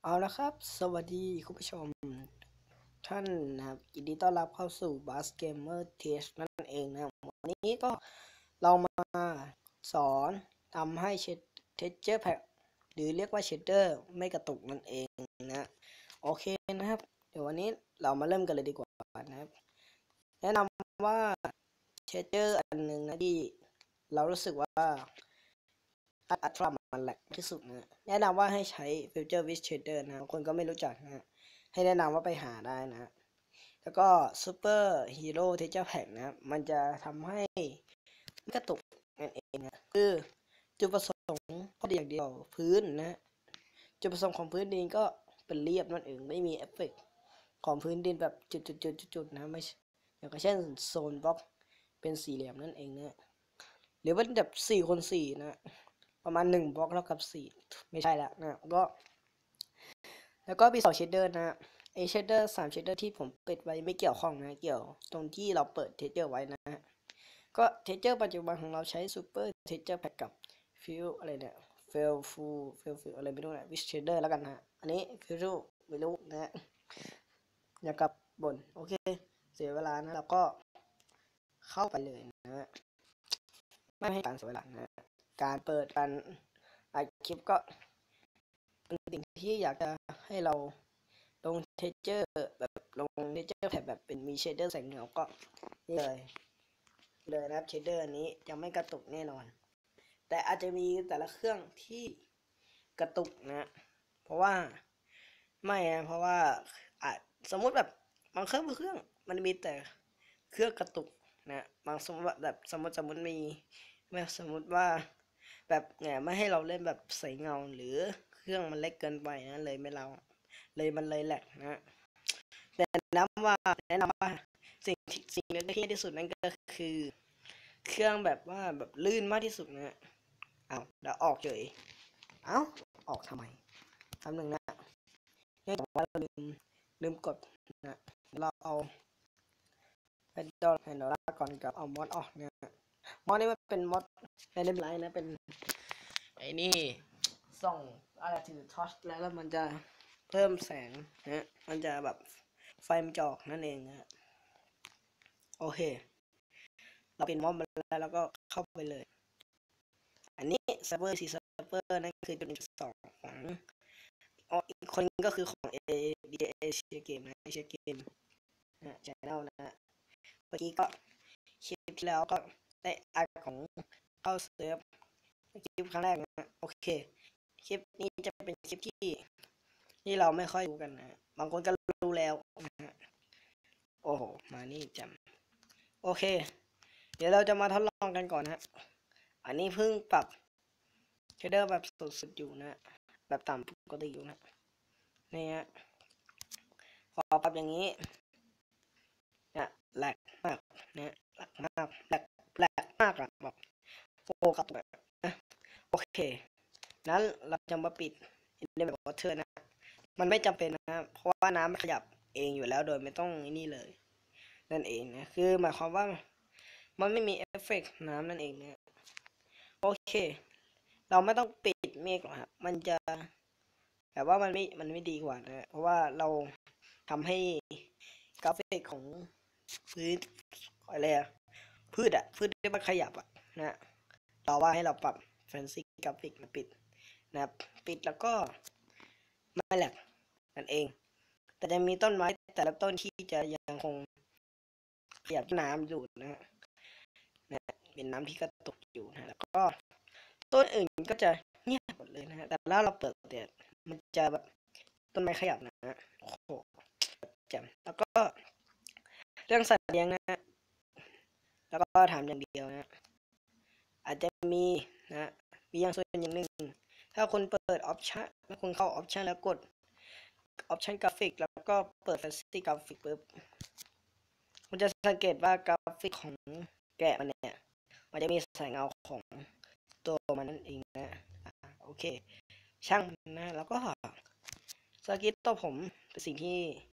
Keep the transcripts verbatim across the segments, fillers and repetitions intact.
เอาละครับสวัสดีคุณผู้ชมท่านนะครับยินดีต้อนรับเข้าสู่ Bass Gamer Test นั่นเองนะวันนี้ก็เรามาสอนทำให้เชด Texture Pack หรือเรียกว่าเชดเดอร์ไม่กระตุกนั่นเองนะโอเคนะครับเดี๋ยววันนี้เรามาเริ่มกันเลยดีกว่านะครับแนะนำว่าเชดเดอร์อันหนึ่งนะที่เรารู้สึกว่าอัตรามันแหลกที่สุดนะแนะนำว่าให้ใช้ Future Wish Shader นะคนก็ไม่รู้จักนะให้แนะนำว่าไปหาได้นะแล้วก็ Super Hero Texture Pack นะมันจะทำให้ไม่กระตุกนั่นเองนะคือจุดประสงค์พอดีอย่างเดียวพื้นนะจุดประสงค์ของพื้นดินก็เป็นเรียบนั่นเองไม่มีเอฟเฟกต์ของพื้นดินแบบจุดๆๆๆนะไม่อย่างเช่นโซนบล็อกเป็นสี่เหลี่ยมนั่นเองนะหรือว่าแบบสี่คูณสี่นะประมาณหนึ่งบล็อกเท่ากับสี่ไม่ใช่แล้วนะก็แล้วก็มีสองเชดเดอร์นะไอเชดเดอร์สามเชดเดอร์ที่ผมปิดไว้ไม่เกี่ยวข้องนะเกี่ยวตรงที่เราเปิดเทเจอร์ไว้นะก็เทเจอร์ปัจจุบันของเราใช้ซูเปอร์เทเจอร์แพ็กกับฟิลอะไรเนี่ยเฟลฟูเฟลฟูอะไรไม่รู้นะวิชเชดเดอร์แล้วกันนะอันนี้ฟิลไม่รู้นะอย่ากับบนโอเคเสียเวลานะเราก็เข้าไปเลยนะไม่ให้การเสียเวลานะการเปิดการอัดคลิปก็เป็นสิ่งที่อยากจะให้เราลงเทเจอร์แบบลงเทเจอร์แท็บแบบเป็นมีเชดเดอร์แสงเงาก็นี่เลยเลยนะครับเชดเดอร์นี้จะไม่กระตุกแน่นอนแต่อาจจะมีแต่ละเครื่องที่กระตุกนะเพราะว่าไม่นะเพราะว่าอาจสมมติแบบบางเครื่องบางเครื่องมันมีแต่เครื่องกระตุกนะบางสมมติแบบสมมติสมมติมีไม่สมมติว่าแบบเนี่ยไม่ให้เราเล่นแบบใสเงาหรือเครื่องมันเล็กเกินไปนะเลยไม่เราเลยมันเลยแหลกนะแต่น้ำว่าแนะนำว่าสิ่งที่สิ่งที่ที่ที่สุดนั่นก็คือเครื่องแบบว่าแบบลื่นมากที่สุดนะเอาเดี๋ยวออกเฉยเอาออกทำไมทำหนึ่งนะเนื่องจากว่าเราลืมลืมกดนะเราเอาแพนดอลแพนดอลก่อนกับเอามอดออกเนี่ยมอดนี่มันเป็นมอดในเล่มไรนะเป็นไอ้นี่ส่องอะไรถือทอร์ชแล้วแล้วมันจะเพิ่มแสงนะมันจะแบบไฟมันจอกนั่นเองนะโอเคเราเป็นมอดมาแล้วแล้วก็เข้าไปเลยอันนี้เซิร์ฟเวอร์ซีเซิร์ฟเวอร์นั่นคือจุดหนึ่งจุดสองของอ๋ออีกคนก็คือของ A ดี เอ Asia Game นะ Asia Game นะชแนลนะเมื่อกี้ก็คลิปที่แล้วก็ได้อัดของเข้าเซิร์ฟคลิปครั้งแรกนะโอเคคลิปนี้จะเป็นคลิปที่ที่เราไม่ค่อยรู้กันนะบางคนก็รู้แล้วนะฮะโอ้โหมานี่จำโอเคเดี๋ยวเราจะมาทดลองกันก่อนนะอันนี้เพิ่งปรับเชดเดอร์แบบสุดๆอยู่นะแบบต่ำปกติอยู่นะนี่ฮะพอปรับอย่างนี้เนี่ยแหลกมากเนี่ยแหลกมากแหลกแหลกมากอะแบบโฟกัสแบบนะโอเคนั้นเราจะมาปิดในแบบวอเตอร์นะมันไม่จำเป็นนะเพราะว่าน้ำมันขยับเองอยู่แล้วโดยไม่ต้องนี่เลยนั่นเองนะคือหมายความว่ามันไม่มีเอฟเฟกต์น้ำนั่นเองนะโอเคเราไม่ต้องปิดเมฆหรอกครับมันจะแต่ว่ามันไม่มันไม่ดีกว่านะเพราะว่าเราทำให้กราฟิกของพื้นอะไรอะพืชอะพืชที่มันขยับอะนะเราว่าให้เราปรับแฟนซีกราฟิกมาปิดนะครับปิดแล้วก็ไม่แหลกนั่นเองแต่จะมีต้นไม้แต่ละต้นที่จะยังคงขยับน้ำอยู่นะฮะนะเป็นน้ำที่กระตุกอยู่นะแล้วก็ต้นอื่นก็จะเงียบหมดเลยนะฮะแต่ถ้าเราเปิดเดี๋ยวมันจะแบบต้นไม้ขยับนะฮะโอ้โหแจ่มแล้วก็เรื่องสัตว์เลี้ยงนะฮะแล้วก็ถามอย่างเดียวนะอาจจะมีนะมีอย่างส่วนอย่างหนึ่งถ้าคุณเปิดออปชั่นถ้าคุณเข้าออปชั่นแล้วกดออปชั่นกราฟิกแล้วก็เปิด Fantasy กราฟิกปุ๊บมันจะสังเกตว่ากราฟิกของแกะมันเนี่ยมันจะมีแสงเงาของตัวมันนั่นเองนะโอเคช่างนะแล้วก็สกิทตัวผมเป็นสิ่งที่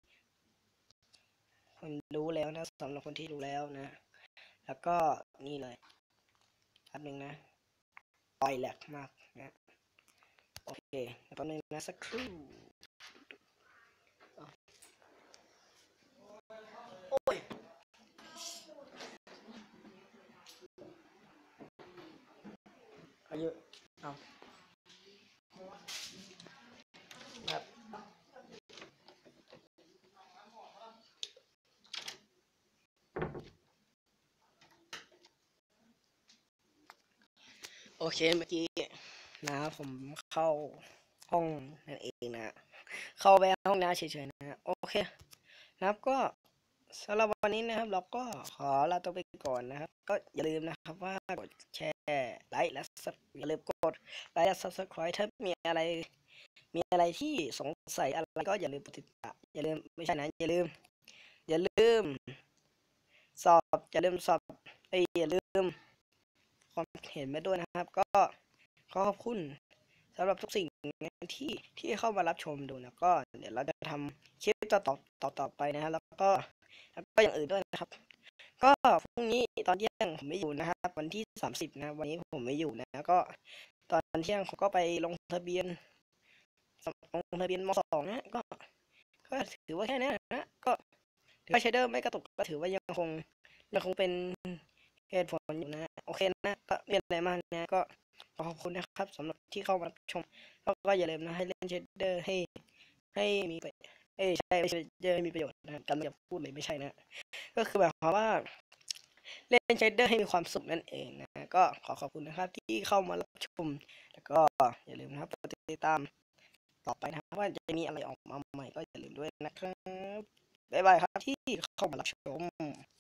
คนรู้แล้วนะสำหรับคนที่รู้แล้วนะแล้วก็นี่เลยอันหนึ่งนะปล่อยแหลกมากนะโอเคแป๊บนึงนะสักครู่อ้ยอายุเอาครับโอเคเมื่อกี้นะผมเข้าห้องนั่นเองนะเข้าไปห้องน้ำเฉยๆนะโอเคนะครับก็สำหรับวันนี้นะครับเราก็ขอลาตัวไปก่อนนะครับก็อย่าลืมนะครับว่ากดแชร์ไลค์และ Sub อย่าลืมกดไลค์และ Subscribe ถ้ามีอะไรมีอะไรที่สงสัยอะไรก็อย่าลืมติดตามอย่าลืมไม่ใช่นะอย่าลืมอย่าลืมสอบอย่าลืมสอบไอ้ยอย่าลืมความเห็นมาด้วยนะครับก็ขอขอบคุณสำหรับทุกสิ่งที่ที่เข้ามารับชมดูนะก็เดี๋ยวเราจะทำคลิปต่อต่อต่อต่อไปนะฮะแล้วก็แล้วก็อย่างอื่นด้วยนะครับก็พรุ่งนี้ตอนเที่ยงผมไม่อยู่นะครับวันที่สามสิบนะวันนี้ผมไม่อยู่นะก็ตอนเที่ยงผมก็ไปลงทะเบียนลงทะเบียนมสองนะก็ก็ถือว่าแค่นี้นะก็ถือว่าเชเดอร์ไม่กระตุกก็ถือว่ายังคงยังคงเป็นเหตุผลอยู่นะโอเคนะก็ไม่อะไรมากนะก็ขอบคุณนะครับสำหรับที่เข้ามาชมแล้วก็อย่าลืมนะให้เล่นเชเดอร์ให้ให้มีไปเอ้ใช่เชเดอร์ให้มีประโยชน์นะกันไม่จะพูดเลยไม่ใช่นะก็คือแบบความว่าเล่นเชเดอร์ให้มีความสุขนั่นเองนะก็ขอขอบคุณนะครับที่เข้ามารับชมแล้วก็อย่าลืมนะครับติดตามต่อไปนะครับว่าจะมีอะไรออกมาใหม่ก็อย่าลืมด้วยนะครับบ๊ายบายครับที่เข้ามารับชม